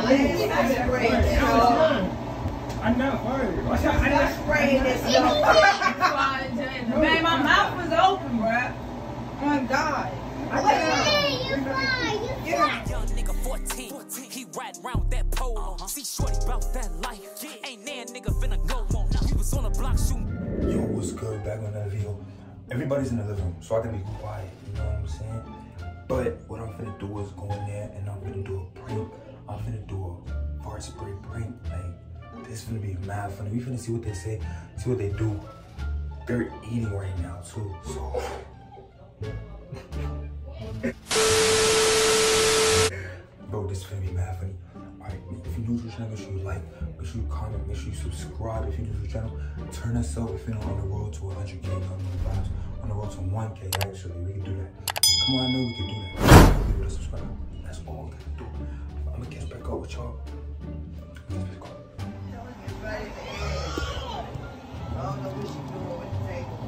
I'm not worried. Watch out. I didn't spray this stuff. Man, my mouth was open, bruh. Oh my God. You fly. Young nigga 14. He riding around with that pole. See shorty about that life. Ain't that nigga finna go on. We was on the block shooting. Yo, what's good? Back on another video. Everybody's in the living room, so I can be quiet. You know what I'm saying? But what I'm finna do is go in there and I'm finna do a prank. I'm finna do a fart spray prank. Like, this finna be mad funny. We finna see what they say, see what they do. They're eating right now too, so. Bro, this is finna be mad funny. Alright, if you're new to the channel, make sure you like, make sure you comment, make sure you subscribe if you're new to the channel. Turn us up if you're on the road to 100K, on the road to 1K actually. We can do that. Come on, I know we can do that. Leave it a subscribe. That's all we gotta do. I'm gonna catch back up with y'all. I don't know what she's doing with the table.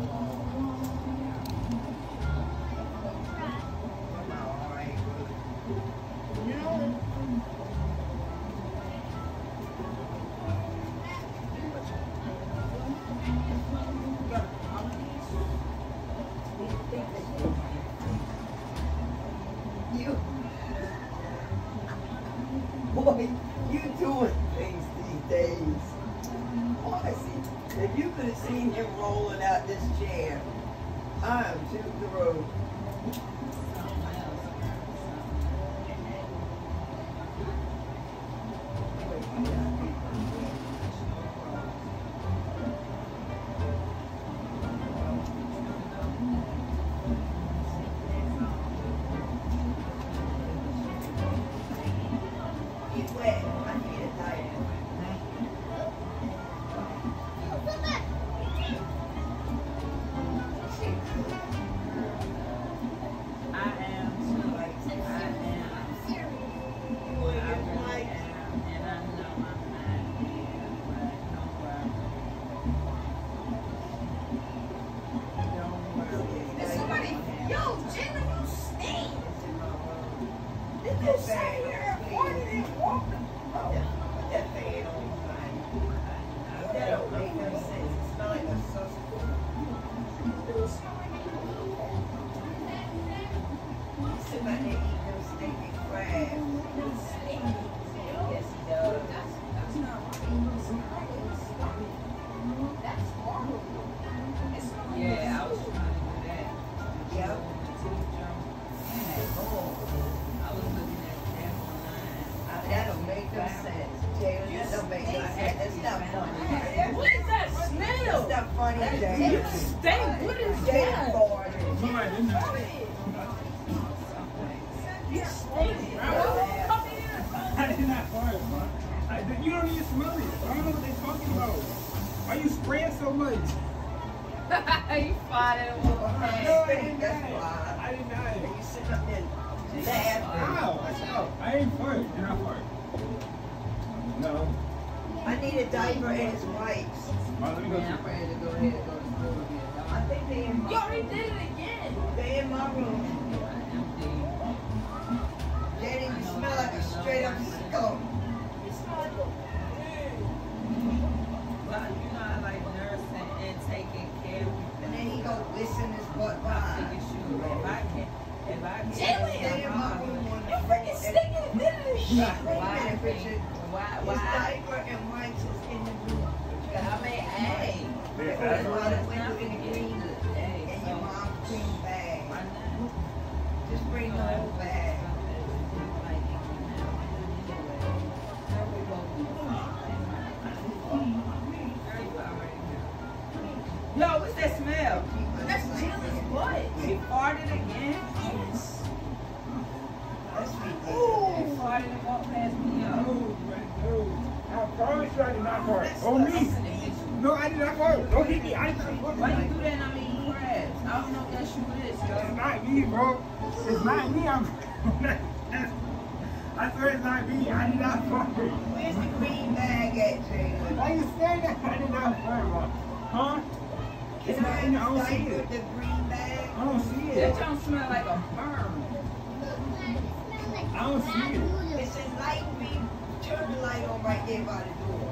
Boy, you doing things these days. Boy, see, if you could have seen him rolling out this chair, I am to the road. You don't even smell it. I don't know what they're talking about. Why you spraying so much? You farted. No, I didn't die. I didn't die. You sit up there laughing. Ow. I ain't fart. You're not fart. No. I need a diaper and his wipes. Let me go. I'm ready to go ahead and go to school again. I think they in my room. You already did it again. They in my room. Daddy, you smell like a straight up skunk. Well, you know I like nursing and taking care of you. And then he go whistling his butt by. If I can, Stay in my room on the freaking stinking why? His diaper and wipes is in the room. I mean, hey. There's a lot of window in the green and your mom's green bag. Just bring the whole bag. Yo, what's that smell? That's Jillian's butt. She farted again? Yes. That's ridiculous. She farted and walked past me. I promise you I did not fart. Oh, me. No, I did not fart. Don't hit me. I did not fart. Why you do that and I'm eating crabs? I don't know if that's you is, yo. It's not me, bro. It's not me. I swear it's not me. I did not fart. Where's the green bag at, Jalen? Why you saying that? I did not fart, bro. Huh? It's not in there. I don't see it. The green bag? I don't see That it. don't smell like a burn. I don't see it. It's a light green turn the light on right there by the door.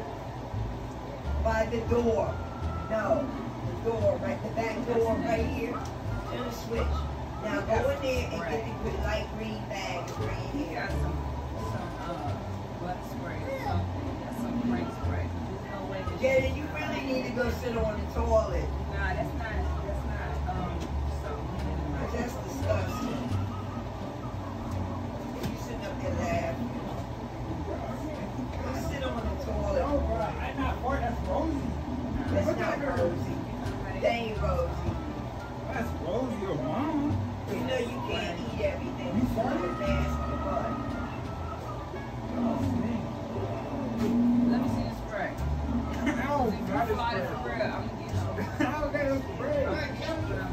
By the door. No, the door, right, the back door right here. Turn the switch. Now go in there and get the light green bag right in He here. got some butt spray or something. That's some spray. There's no way that Jaden, you really need to go sit on the toilet. Nah, that's not something. That's disgusting. You sitting up there laughing. Go sit on the toilet. No, bro, I'm not for it. That's Rosie. That's not Rosie. That ain't Rosie. That's Rosie, your mama. You know you can't eat everything. You You farted? nasty butt. Let me see the spray. Ow, If you God, fly it's it for real, I'm gonna get you. How got it spray? But I'm done.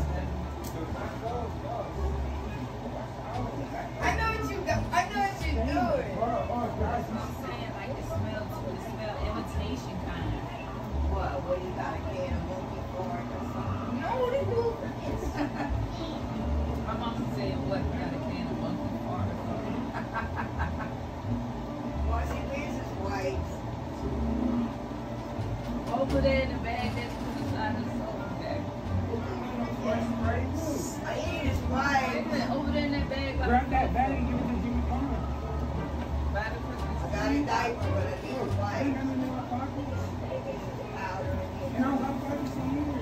I know what you're doing. Oh, God. That's what I'm saying. Like it smells imitation kind of. What you got a can of monkey corn or something? No, they do. My mama said, "What got a can of monkey fart?" Marcy, where's his wipes? Over there in the bag that's to the side of the sofa bag. I need his wipes. Over there in that bag. Grab that bag and give it to Jimmy Conner. By the Christmas I got a diaper, but I need his I ain't wipes. got nothing in my pocket. Powder in And here. I was like, "Why you see here?"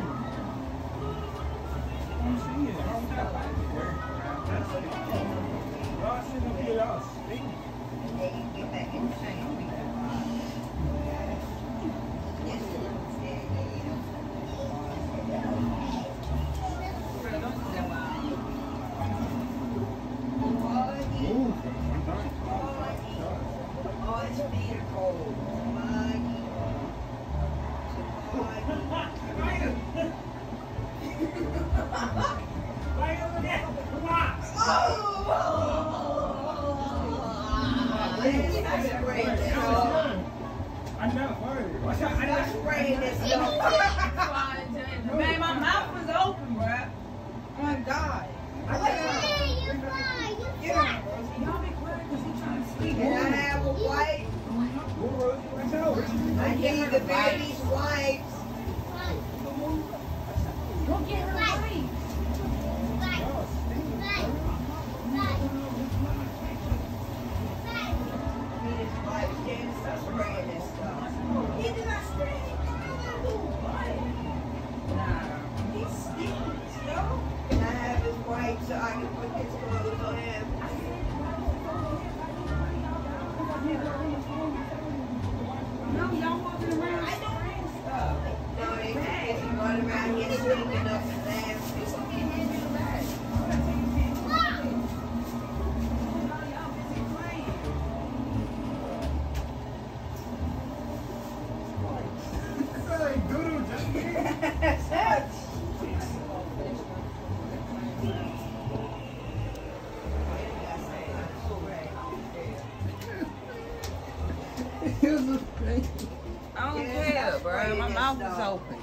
I don't see it. I don't got it. That's it. Y'all sitting up here, y'all stink. Hey, you get back in the same. Yes, it is. Girl, don't do that while I'm Ooh, I'm done. Oh, his feet are cold. Maggie. Right over there. Come on. I'm not worried. Watch out. I Stop didn't spraying this stuff. Man, my mouth was open, bruh. Oh my God. Get out. Y'all be quiet because he's trying to speak. Can I have a wipe? I need the baby's wipes. Go get her right. I need his wipes. James, stop spraying this stuff. He did not spray it. He stinks, yo. Can I have his wipes so I can put his clothes on him? No, y'all walking around spraying stuff. No, they can't run around here stinking up and nasty. I don't care, bro. My mouth is open.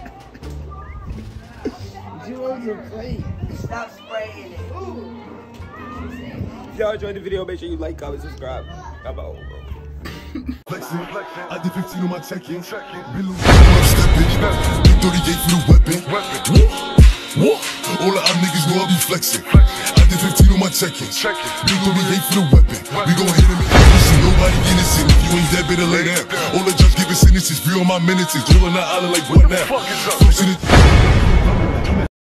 Stop spraying it. If y'all enjoyed the video, make sure you like, comment, subscribe. I'm out, bro. Flexing, I did 15 on my check-in. Been losing, I'm stepping. Big 38 for the weapon. Woo! All of our niggas know I be flexing. I did 15 on my check-in. Big 38 for the weapon. We gon' hit him in the face. Nobody innocent. If you ain't that, better lay down. All the judge giving sentences. Free on my minutes. All on that island like what now? Folks in it.